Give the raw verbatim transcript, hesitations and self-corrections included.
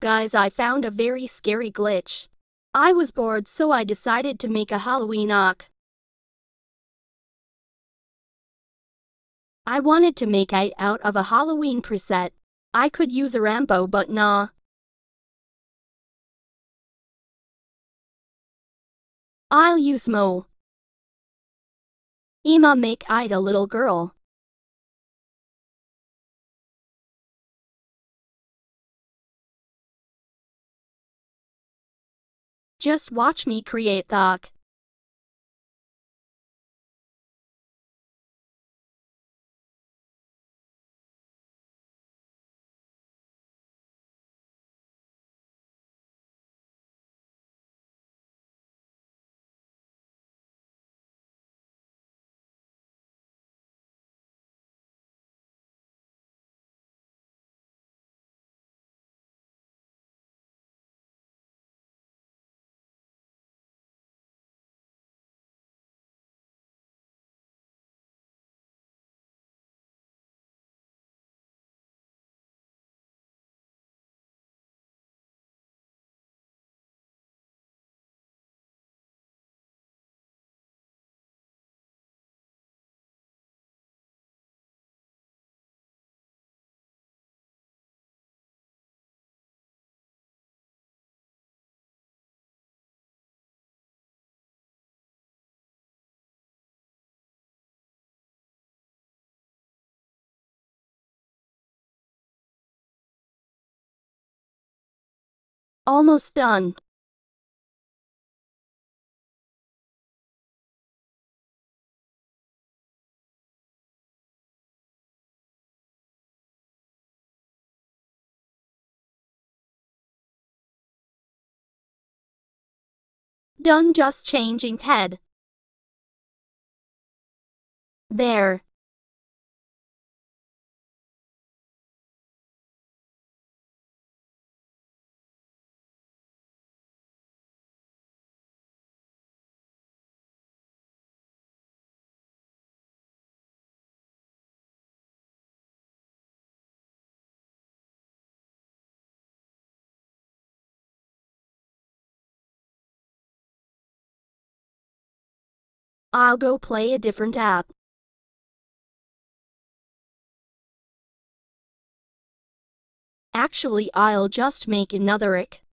guys, I found a very scary glitch. I was bored, so I decided to make a Halloween arc. I wanted to make it out of a Halloween preset. I could use a Rambo, but nah. I'll use Mo. Ima make it a little girl. Just watch me create the arc. Almost done. Done, just changing head. There. I'll go play a different app. Actually, I'll just make another ick.